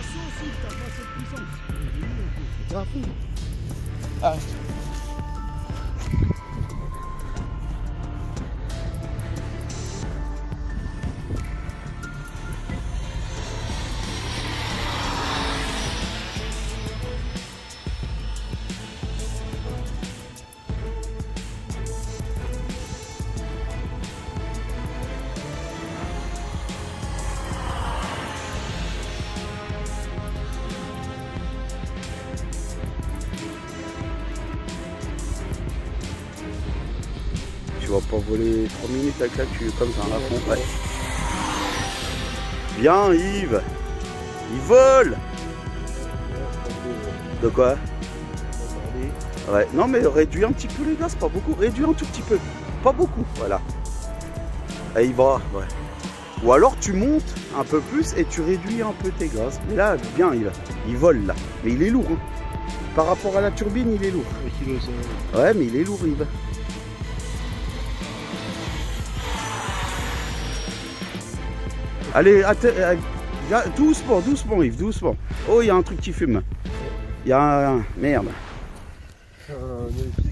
sauce, si t'as pas cette puissance. C'est à fond. Ah. Tu vas pas voler 3 minutes avec la queue comme ça à fond. Ouais. Bien Yves. Il vole. De quoi? Ouais. Non mais réduis un petit peu les gaz, pas beaucoup. Réduis un tout petit peu. Pas beaucoup, voilà. Et il va, ouais. Ou alors tu montes un peu plus et tu réduis un peu tes gaz. Mais là, bien, il vole là. Mais il est lourd. Hein. Par rapport à la turbine, il est lourd. Ouais, mais il est lourd, Yves. Allez, doucement, doucement, Yves, doucement. Oh, il y a un truc qui fume. Il y a un... Merde.